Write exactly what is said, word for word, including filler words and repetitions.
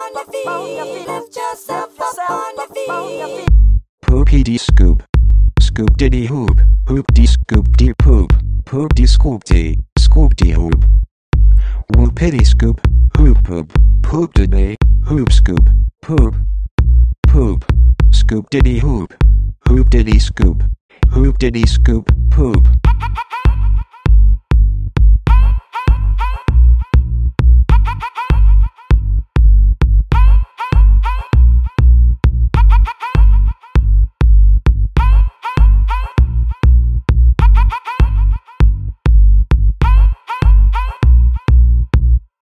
on your feet. Lift yourself up on your feet. Poopy dee scoop. Scoop diddy hoop. Hoop dee scoop dee poop. Poop dee scoop dee. Scoop dee hoop. Whoopity scoop. Hoop poop. Poop diddy. Hoop scoop. Poop. Poop. Scoop diddy hoop. Hoop diddy scoop. Hoop diddy scoop. Poop.